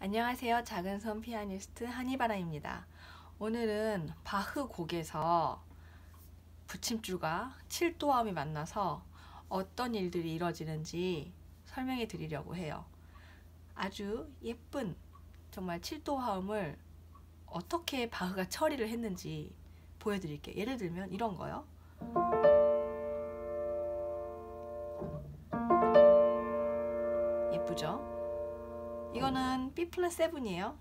안녕하세요. 작은손 피아니스트 한이바라입니다. 오늘은 바흐 곡에서 붙임줄과 7도화음이 만나서 어떤 일들이 이루어지는지 설명해 드리려고 해요. 아주 예쁜 정말 7도화음을 어떻게 바흐가 처리를 했는지 보여드릴게요. 예를 들면 이런 거요. 예쁘죠? 이거는 B 플랫 7이에요.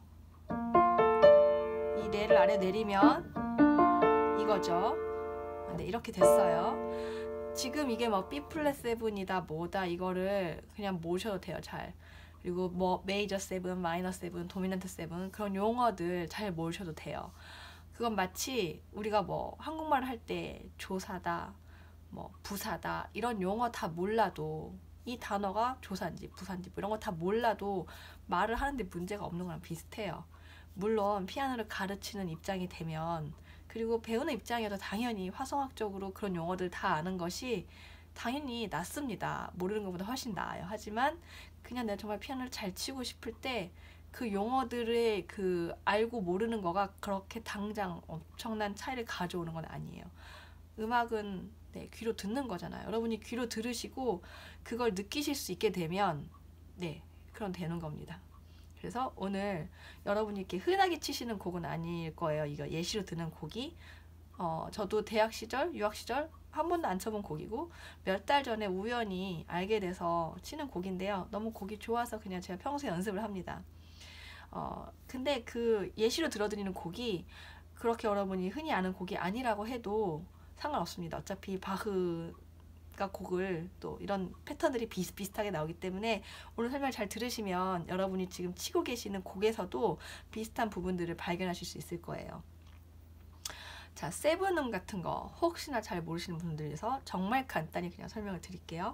이 레를 아래 내리면 이거죠. 네, 이렇게 됐어요. 지금 이게 뭐 B 플랫 7이다 뭐다 이거를 그냥 모셔도 돼요. 잘. 그리고 뭐 메이저 7, 마이너 7, 도미넌트 7 그런 용어들 잘 모셔도 돼요. 그건 마치 우리가 뭐 한국말 할 때 조사다, 뭐 부사다 이런 용어 다 몰라도 이 단어가 조사인지 부사인지 뭐 이런 거 다 몰라도 말을 하는데 문제가 없는 거랑 비슷해요. 물론 피아노를 가르치는 입장이 되면 그리고 배우는 입장에도 당연히 화성학적으로 그런 용어들 다 아는 것이 당연히 낫습니다. 모르는 것보다 훨씬 나아요. 하지만 그냥 내가 정말 피아노를 잘 치고 싶을 때 그 용어들의 그 알고 모르는 거가 그렇게 당장 엄청난 차이를 가져오는 건 아니에요. 음악은 네, 귀로 듣는 거잖아요. 여러분이 귀로 들으시고 그걸 느끼실 수 있게 되면 네, 그럼 되는 겁니다. 그래서 오늘 여러분이 이렇게 흔하게 치시는 곡은 아닐 거예요. 이거 예시로 드는 곡이 저도 대학 시절, 유학 시절 한 번도 안 쳐본 곡이고 몇 달 전에 우연히 알게 돼서 치는 곡인데요. 너무 곡이 좋아서 그냥 제가 평소에 연습을 합니다. 근데 그 예시로 들어드리는 곡이 그렇게 여러분이 흔히 아는 곡이 아니라고 해도 상관없습니다. 어차피 바흐가 곡을 또 이런 패턴들이 비슷비슷하게 나오기 때문에 오늘 설명을 잘 들으시면 여러분이 지금 치고 계시는 곡에서도 비슷한 부분들을 발견하실 수 있을 거예요. 자, 세븐음 같은 거 혹시나 잘 모르시는 분들 위해서 정말 간단히 그냥 설명을 드릴게요.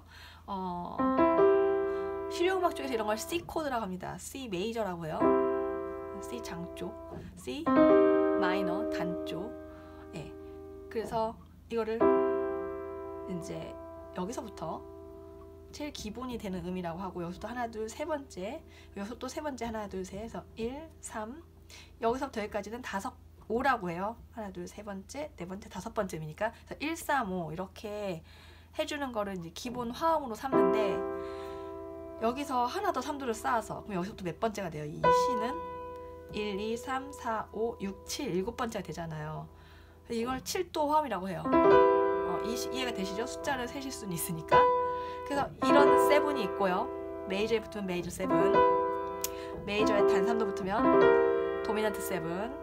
실용음악 쪽에서 이런 걸 C 코드라고 합니다. C 메이저라고 해요. C 장쪽, C 마이너 단쪽. 예. 그래서 이거를 이제 여기서부터 제일 기본이 되는 음이라고 하고 여기서부터 하나 둘 세 번째 여기서 또 세 번째 하나 둘 셋 해서 1, 3 여기서부터 여기까지는 5라고 해요. 하나 둘 세 번째 네 번째 다섯 번째 음이니까 1, 3, 5 이렇게 해주는 거를 이제 기본 화음으로 삼는데 여기서 하나 더 3도를 쌓아서 그럼 여기서부터 몇 번째가 돼요? 이 C는 1, 2, 3, 4, 5, 6, 7 7번째가 되잖아요. 이걸 7도 화음이라고 해요. 이해가 되시죠? 숫자를 세실 수는 있으니까. 그래서 이런 세븐이 있고요. 메이저에 붙으면 메이저 7, 메이저에 단 3도 붙으면 도미넌트 7,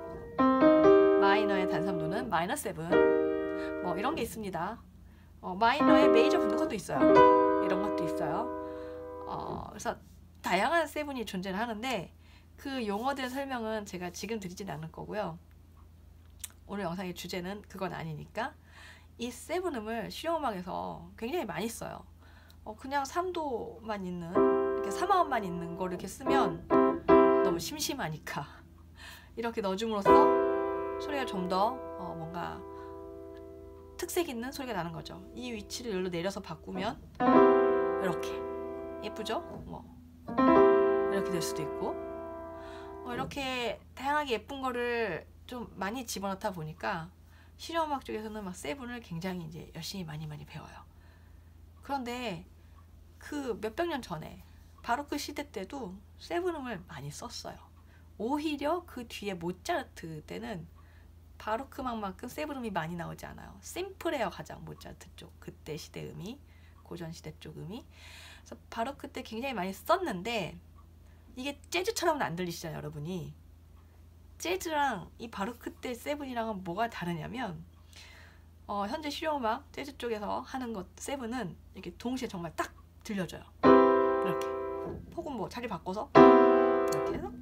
마이너의 단 3도는 마이너 7, 뭐 이런 게 있습니다. 마이너에 메이저 붙는 것도 있어요. 이런 것도 있어요. 그래서 다양한 세븐이 존재를 하는데 그 용어들의 설명은 제가 지금 드리진 않을 거고요. 오늘 영상의 주제는 그건 아니니까 이 세븐음을 실용음악에서 굉장히 많이 써요. 그냥 3도만 있는 이렇게 3화음만 있는 거를 이렇게 쓰면 너무 심심하니까 이렇게 넣어줌으로써 소리가 좀 더 뭔가 특색 있는 소리가 나는 거죠. 이 위치를 여기로 내려서 바꾸면 이렇게 예쁘죠? 뭐 이렇게 될 수도 있고 이렇게 다양하게 예쁜 거를 좀 많이 집어넣다 보니까 실용음악 쪽에서는 막 세븐을 굉장히 이제 열심히 많이 배워요. 그런데 그 몇백 년 전에 바로크 시대 때도 세븐음을 많이 썼어요. 오히려 그 뒤에 모차르트 때는 바로크 음악만큼 세븐음이 많이 나오지 않아요. 심플해요. 가장 모차르트 쪽 그때 시대 음이 고전 시대 쪽 음이. 그래서 바로크 때 굉장히 많이 썼는데 이게 재즈처럼은 안 들리시잖아요. 여러분이. 재즈랑 이 바로크 때 세븐이랑은 뭐가 다르냐면 현재 실용음악 재즈 쪽에서 하는 것 세븐은 이렇게 동시에 정말 딱 들려줘요. 이렇게 혹은 뭐 자리 바꿔서 이렇게 해서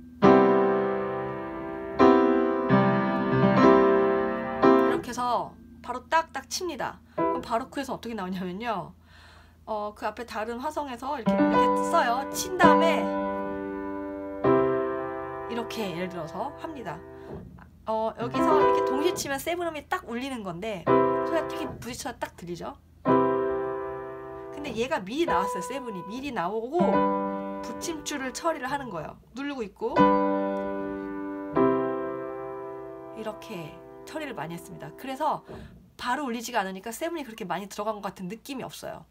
이렇게 해서 바로 딱딱 칩니다. 그럼 바로크에서 어떻게 나오냐면요. 그 앞에 다른 화성에서 이렇게 써요. 친 다음에 이렇게 예를 들어서 합니다. 여기서 이렇게 동시에 치면 세븐음이 딱 울리는 건데 소리가 딱 부딪혀서 딱 들리죠. 근데 얘가 미리 나왔어요. 세븐이 미리 나오고 붙임줄을 처리를 하는 거예요. 누르고 있고 이렇게 처리를 많이 했습니다. 그래서 바로 울리지가 않으니까 세븐이 그렇게 많이 들어간 것 같은 느낌이 없어요.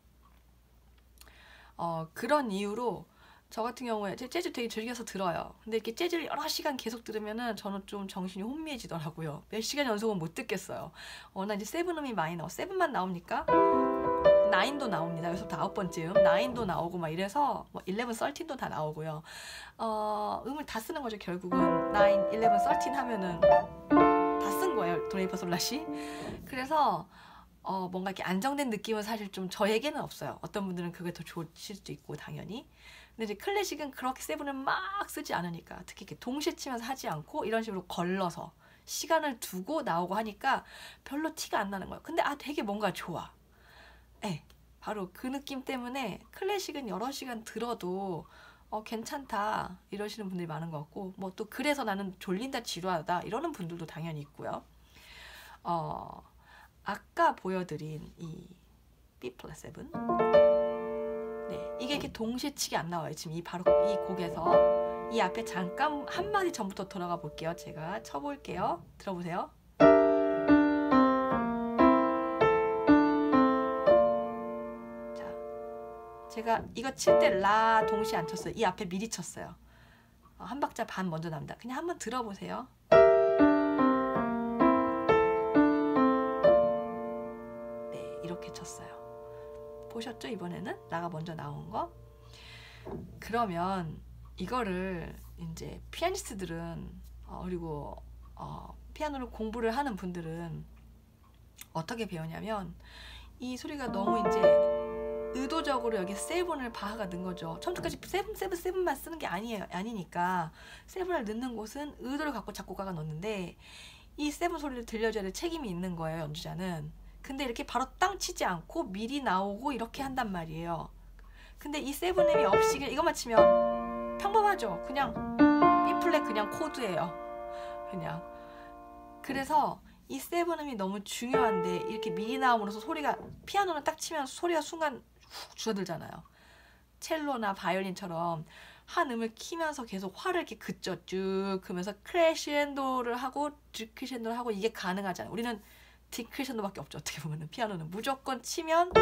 그런 이유로 저 같은 경우에 재즈 되게 즐겨서 들어요. 근데 이렇게 재즈를 여러 시간 계속 들으면은 저는 좀 정신이 혼미해지더라고요. 몇 시간 연속은 못 듣겠어요. 나 이제 세븐 음이 많이 나와. 세븐만 나옵니까? 9도 나옵니다. 여기서부터 9번째 음, 9도 나오고 막 이래서 뭐 11, 13도 다 나오고요. 음을 다 쓰는 거죠. 결국은 9, 11, 13 하면은 다 쓴 거예요. 도레미파솔라시. 그래서 뭔가 이렇게 안정된 느낌은 사실 좀 저에게는 없어요. 어떤 분들은 그게 더 좋으실 수도 있고 당연히. 근데 이제 클래식은 그렇게 세븐을 막 쓰지 않으니까, 특히 이렇게 동시에 치면서 하지 않고 이런 식으로 걸러서 시간을 두고 나오고 하니까 별로 티가 안 나는 거예요. 근데 되게 뭔가 좋아. 네, 바로 그 느낌 때문에 클래식은 여러 시간 들어도 괜찮다 이러시는 분들이 많은 것 같고, 뭐 또 그래서 나는 졸린다 지루하다 이러는 분들도 당연히 있고요. 아까 보여드린 이 B+7, 네, 이게 이렇게 동시에 치기 안 나와요. 지금 바로 이 곡에서 이 앞에 잠깐 한 마디 전부터 돌아가 볼게요. 제가 쳐볼게요. 들어보세요. 제가 이거 칠 때 라 동시에 안 쳤어요. 이 앞에 미리 쳤어요. 한 박자 반 먼저 납니다. 그냥 한번 들어보세요. 네, 이렇게 쳤어요. 보셨죠? 이번에는 라가 먼저 나온 거. 그러면 이거를 이제 피아니스트들은 그리고 피아노를 공부를 하는 분들은 어떻게 배우냐면, 이 소리가 너무 이제 의도적으로 여기 세븐을 바하가 넣은 거죠. 처음부터까지 세븐만 쓰는 게 아니니까 세븐을 넣는 곳은 의도를 갖고 작곡가가 넣는데, 이 세븐 소리를 들려줘야 될 책임이 있는 거예요, 연주자는. 근데 이렇게 바로 땅 치지 않고 미리 나오고 이렇게 한단 말이에요. 근데 이 세븐음이 없이 이것만 치면 평범하죠. 그냥 B 플랫 그냥 코드예요. 그냥. 그래서 이 세븐음이 너무 중요한데, 이렇게 미리 나옴으로써 소리가, 피아노는 딱 치면 소리가 순간 훅 줄어들잖아요. 첼로나 바이올린처럼 한 음을 키면서 계속 화를 이렇게 긋죠. 쭉 그러면서 크레시엔도를 하고 디크레시엔도를 하고, 이게 가능하잖아요. 우리는 디크레시엔도밖에 없죠. 어떻게 보면 피아노는 무조건 치면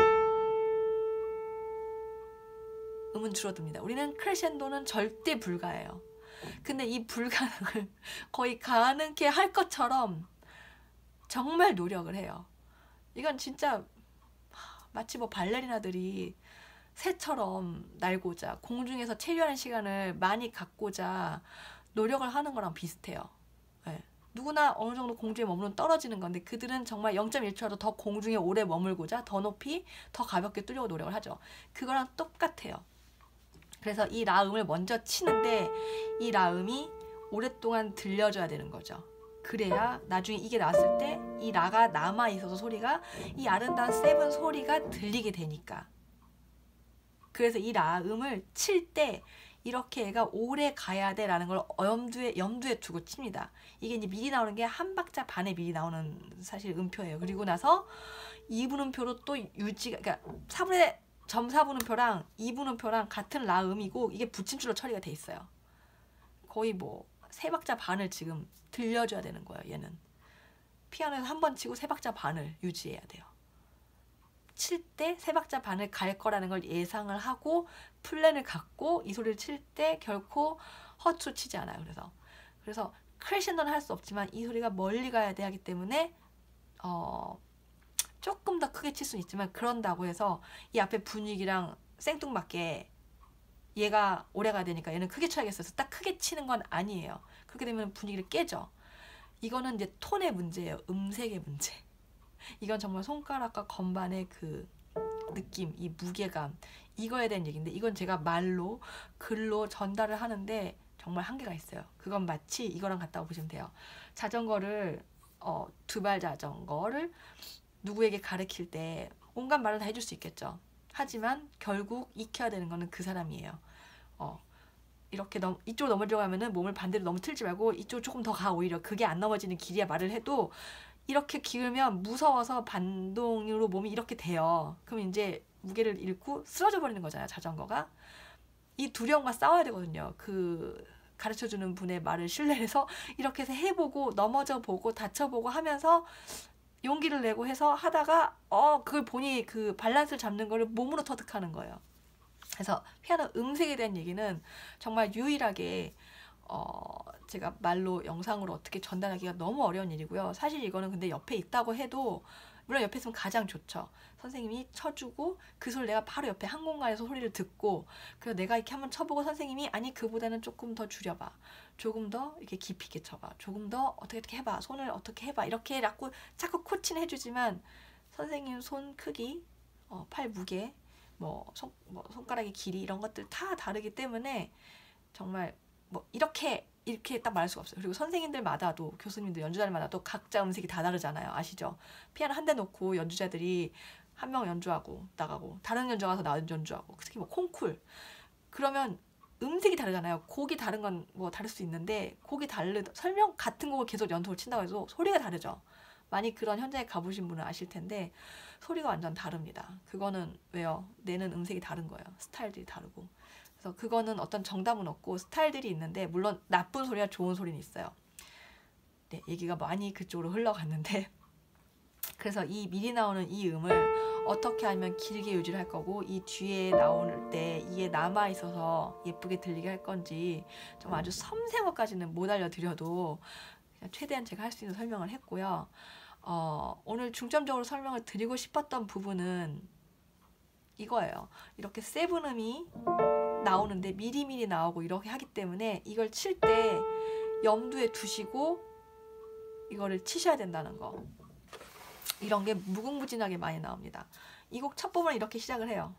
음은 줄어듭니다. 우리는 크레시엔도는 절대 불가해요. 근데 이 불가능을 거의 가능케 할 것처럼 정말 노력을 해요. 이건 진짜 마치 뭐 발레리나들이 새처럼 날고자, 공중에서 체류하는 시간을 많이 갖고자 노력을 하는 거랑 비슷해요. 네. 누구나 어느 정도 공중에 머무르면 떨어지는 건데, 그들은 정말 0.1초라도 더 공중에 오래 머물고자 더 높이, 더 가볍게 뚫려고 노력을 하죠. 그거랑 똑같아요. 그래서 이 라음을 먼저 치는데, 이 라음이 오랫동안 들려줘야 되는 거죠. 그래야 나중에 이게 나왔을 때 이 라가 남아있어서 소리가, 이 아름다운 세븐 소리가 들리게 되니까. 그래서 이 라음을 칠 때 이렇게 얘가 오래 가야 돼 라는 걸 염두에 두고 칩니다. 이게 이제 미리 나오는 게 한 박자 반에 미리 나오는 사실 음표예요. 그리고 나서 2분음표로 또 유지가, 그러니까 4분음표랑 2분음표랑 같은 라음이고, 이게 붙임줄로 처리가 돼 있어요. 거의 뭐 3박자 반을 지금 들려줘야 되는 거예요. 얘는 피아노에서 한 번 치고 3박자 반을 유지해야 돼요. 칠 때 3박자 반을 갈 거라는 걸 예상을 하고 플랜을 갖고 이 소리를 칠 때 결코 허투루 치지 않아요. 그래서 크레션도는 할 수 없지만 이 소리가 멀리 가야 돼 하기 때문에 조금 더 크게 칠 수는 있지만, 그런다고 해서 이 앞에 분위기랑 생뚱맞게 얘가 오래 가야 되니까 얘는 크게 쳐야겠어서 딱 크게 치는 건 아니에요. 그렇게 되면 분위기를 깨죠. 이거는 이제 톤의 문제예요. 음색의 문제. 이건 정말 손가락과 건반의 그 느낌, 이 무게감, 이거에 대한 얘기인데, 이건 제가 말로, 글로 전달을 하는데 정말 한계가 있어요. 그건 마치 이거랑 같다고 보시면 돼요. 자전거를 두발 자전거를 누구에게 가르칠 때 온갖 말을 다 해줄 수 있겠죠. 하지만 결국 익혀야 되는 거는 그 사람이에요. 이렇게 이쪽으로 넘어지려고 하면은 몸을 반대로 너무 틀지 말고 이쪽으로 조금 더 가. 오히려 그게 안 넘어지는 길이야 말을 해도, 이렇게 기울면 무서워서 반동으로 몸이 이렇게 돼요. 그럼 이제 무게를 잃고 쓰러져 버리는 거잖아요, 자전거가. 이 두려움과 싸워야 되거든요. 그 가르쳐주는 분의 말을 신뢰해서 이렇게 해서 해보고 넘어져 보고 다쳐보고 하면서 용기를 내고 해서 하다가 그걸 보니 그 밸런스를 잡는 거를 몸으로 터득하는 거예요. 그래서 피아노 음색에 대한 얘기는 정말 유일하게 제가 말로 영상으로 어떻게 전달하기가 너무 어려운 일이고요. 사실 이거는 근데 옆에 있다고 해도 물론 옆에 있으면 가장 좋죠. 선생님이 쳐주고 그 소리를 내가 바로 옆에 한 공간에서 소리를 듣고 그래서 내가 이렇게 한번 쳐보고 선생님이 아니 그보다는 조금 더 줄여봐. 조금 더 이렇게 깊이 있게 쳐봐. 조금 더 어떻게 해봐. 손을 어떻게 해봐. 이렇게 자꾸 코치는 해주지만 선생님 손 크기, 팔 무게, 손가락의 길이 이런 것들 다 다르기 때문에 정말 이렇게 딱 말할 수가 없어요. 그리고 선생님들마다도 교수님들 연주자들마다도 각자 음색이 다 다르잖아요. 아시죠? 피아노 한 대 놓고 연주자들이 한 명 연주하고 나가고 다른 연주가 가서 나 연주하고 특히 콩쿨 그러면 음색이 다르잖아요. 곡이 다른 건 다를 수 있는데 곡이 설명 같은 곡을 계속 연속으로 친다고 해도 소리가 다르죠. 많이 그런 현장에 가보신 분은 아실 텐데 소리가 완전 다릅니다. 그거는 왜요? 내는 음색이 다른 거예요. 스타일들이 다르고. 그래서 그거는 어떤 정답은 없고 스타일들이 있는데 물론 나쁜 소리와 좋은 소리는 있어요. 네, 얘기가 많이 그쪽으로 흘러갔는데 그래서 이 미리 나오는 이 음을 어떻게 하면 길게 유지를 할 거고 이 뒤에 나올 때 이게 남아있어서 예쁘게 들리게 할 건지 좀 아주 섬세한 것까지는 못 알려드려도 그냥 최대한 제가 할 수 있는 설명을 했고요. 오늘 중점적으로 설명을 드리고 싶었던 부분은 이거예요. 이렇게 세븐음이 나오는데 미리미리 나오고 이렇게 하기 때문에 이걸 칠 때 염두에 두시고 이거를 치셔야 된다는 거. 이런 게 무궁무진하게 많이 나옵니다. 이 곡 첫 부분은 이렇게 시작을 해요.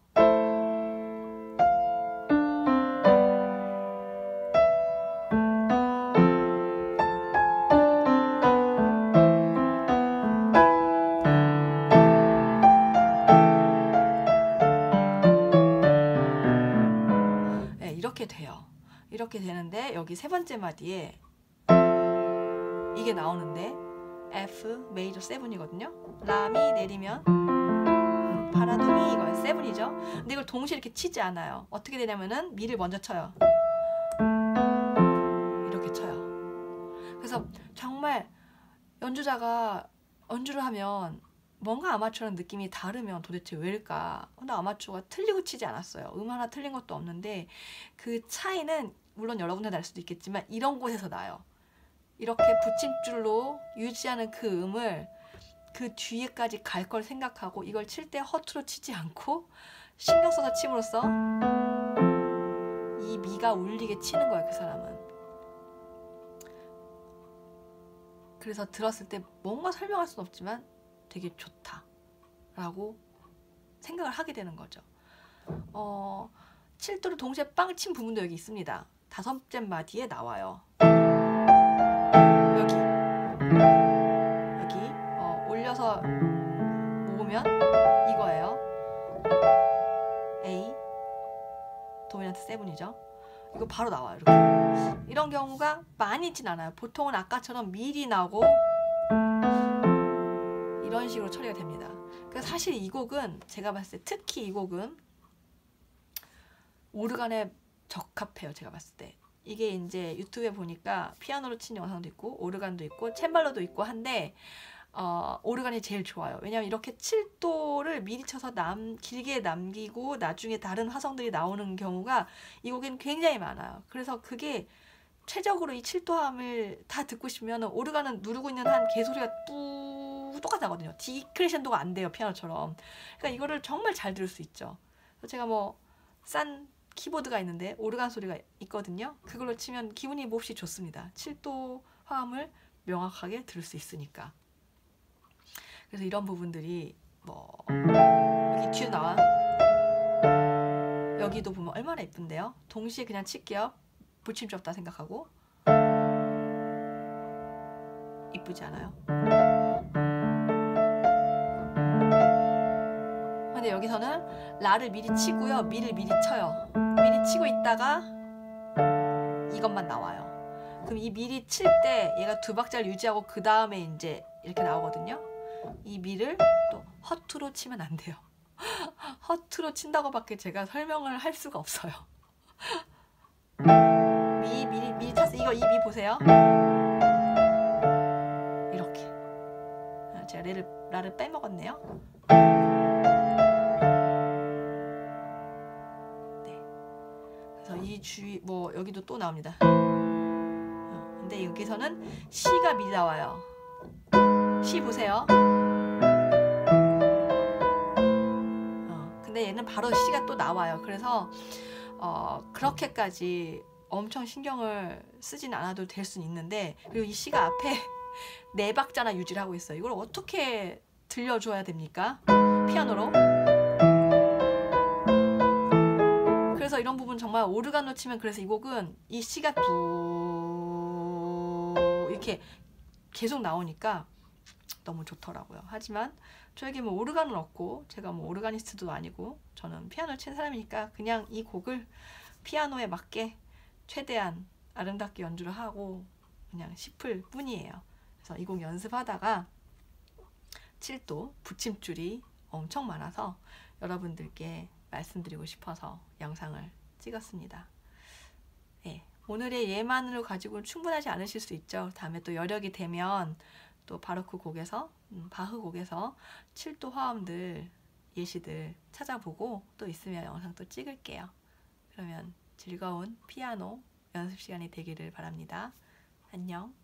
네, 이렇게 돼요. 이렇게 되는데 여기 세 번째 마디에 이게 나오는데 F 메이저 7이거든요. 라미 내리면 파라도미 이거예요. 7이죠. 근데 이걸 동시에 이렇게 치지 않아요. 어떻게 되냐면은 미를 먼저 쳐요. 이렇게 쳐요. 그래서 정말 연주자가 연주를 하면 뭔가 아마추어랑 느낌이 다르면 도대체 왜일까? 근데 아마추어가 틀리고 치지 않았어요. 음 하나 틀린 것도 없는데 그 차이는 물론 여러분들 날 수도 있겠지만 이런 곳에서 나요. 이렇게 붙임줄로 유지하는 그 음을 그 뒤에까지 갈 걸 생각하고 이걸 칠 때 허투루 치지 않고 신경 써서 침으로써 이 미가 울리게 치는 거예요. 그 사람은. 그래서 들었을 때 뭔가 설명할 수는 없지만 되게 좋다라고 생각을 하게 되는 거죠. 7도를 동시에 빵 친 부분도 여기 있습니다. 5째 마디에 나와요. 여기 올려서 모으면 이거예요. A 도미넌트 7이죠. 이거 바로 나와요. 이렇게. 이런 경우가 많이 있진 않아요. 보통은 아까처럼 미리 나오고 이런 식으로 처리가 됩니다. 그래서 사실 이 곡은 제가 봤을 때 특히 이 곡은 오르간에 적합해요. 제가 봤을 때. 이게 이제 유튜브에 보니까 피아노로 친 영상도 있고 오르간도 있고 챈발로도 있고 한데 오르간이 제일 좋아요. 왜냐면 이렇게 7도를 미리 쳐서 길게 남기고 나중에 다른 화성들이 나오는 경우가 이 곡에는 굉장히 많아요. 그래서 그게 최적으로 이 7도함을 다 듣고 싶으면 오르간은 누르고 있는 한 개소리가 똑같이 나거든요. 디크레션도가 안 돼요. 피아노처럼. 그러니까 이거를 정말 잘 들을 수 있죠. 그래서 제가 싼 키보드가 있는데 오르간 소리가 있거든요. 그걸로 치면 기분이 몹시 좋습니다. 7도 화음을 명확하게 들을 수 있으니까. 그래서 이런 부분들이 여기 뒤에 나와. 여기도 보면 얼마나 예쁜데요. 동시에 그냥 칠게요. 붙임줄 없다 생각하고. 이쁘지 않아요? 근데 여기서는 라를 미리 치고요. 미를 미리 쳐요. 미리 치고 있다가 이것만 나와요. 그럼 이 미리 칠 때 얘가 2박자를 유지하고 그 다음에 이제 이렇게 나오거든요. 이 미를 또 허투루 치면 안 돼요. 허투루 친다고 밖에 제가 설명을 할 수가 없어요. 미 탔어요. 이거 이 미 보세요. 이렇게. 제가 라를 빼먹었네요. 네. 그래서 이 주위 뭐 여기도 또 나옵니다. 근데 여기서는 C가 미리 나와요. C 보세요. 근데 얘는 바로 C가 또 나와요. 그래서 그렇게까지 엄청 신경을 쓰진 않아도 될 수는 있는데, 그리고 이 C가 앞에 4박자나 유지를 하고 있어요. 이걸 어떻게 들려줘야 됩니까? 피아노로. 그래서 이런 부분 정말 오르간으로 치면, 그래서 이 곡은 이 C가 이렇게 계속 나오니까 너무 좋더라고요. 하지만 저에게 뭐 오르간은 없고, 제가 뭐 오르가니스트도 아니고, 저는 피아노를 친 사람이니까 그냥 이 곡을 피아노에 맞게 최대한 아름답게 연주를 하고 그냥 싶을 뿐이에요. 그래서 이 곡 연습하다가 7도 붙임줄이 엄청 많아서 여러분들께 말씀드리고 싶어서 영상을 찍었습니다. 네, 오늘의 예만으로 가지고는 충분하지 않으실 수 있죠. 다음에 또 여력이 되면 또 바로크 곡에서 바흐 곡에서 7도 화음들 예시들 찾아보고 또 있으면 영상 또 찍을게요. 그러면 즐거운 피아노 연습 시간이 되기를 바랍니다. 안녕.